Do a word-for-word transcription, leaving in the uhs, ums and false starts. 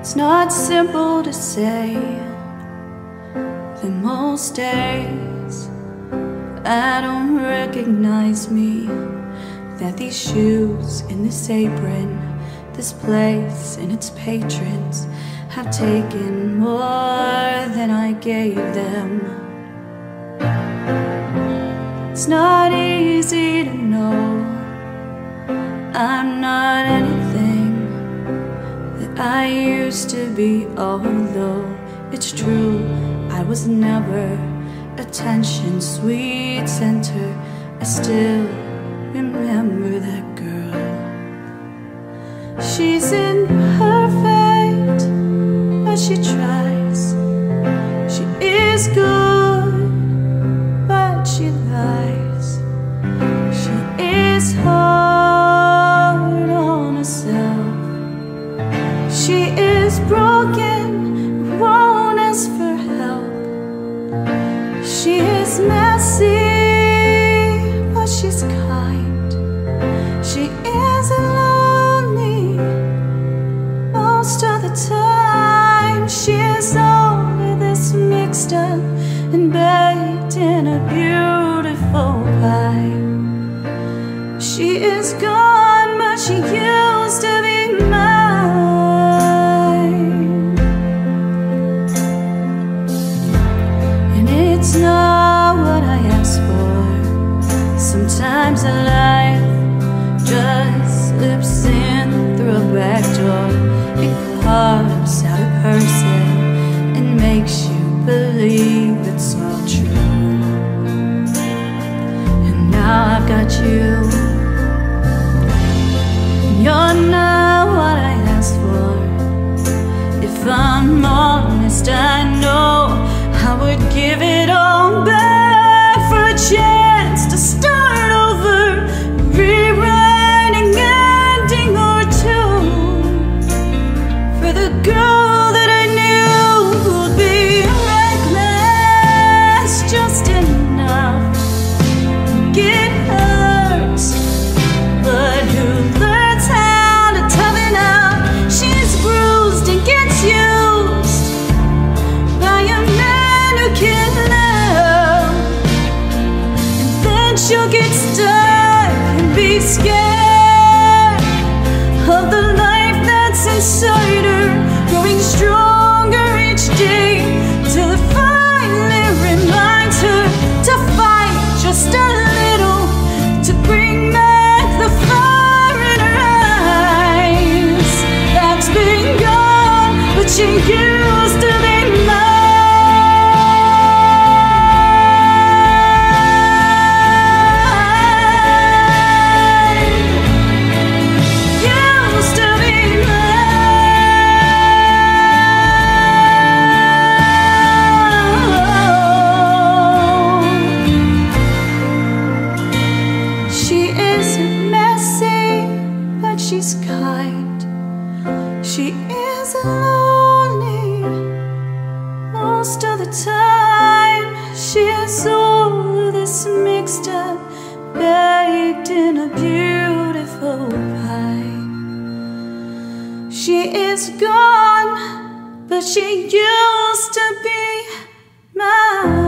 It's not simple to say that most days I don't recognize me, that these shoes and this apron, this place and its patrons have taken more than I gave them. It's not easy to know I'm not anything that I used to be, although it's true I was never attention sweet center. I still remember that girl. She's imperfect, but she tries. She is good, but she lies. She is hard on herself. She is broken, won't ask for help. She is messy, but she's kind. She is lonely most of the time. She is all of this mixed up and baked in a beautiful pie. She is gone, but she used to be mine. And it's not what I asked for. Sometimes life just slips in through a back door. It carves out a person and makes you believe it's all true. And now I've got you. You're not what I asked for. If I'm honest, I know I would give it all back for a chance to start over, rewriting ending or two for the girl that I knew would be reckless just enough. Get hurt, but who learns how to toughen up? She's bruised and gets used by a man who can love, and then she'll get stuck and be scared of the life that's inside her, growing stronger each day till it finally reminds her to fight just a little, to bring back the fire in her eyes that's been gone, but she used to be mine. Used to be mine. She is messy, but she's kind. She is lonely most of the time. She is all this mixed up, baked in a beautiful pie. She is gone, but she used to be mine.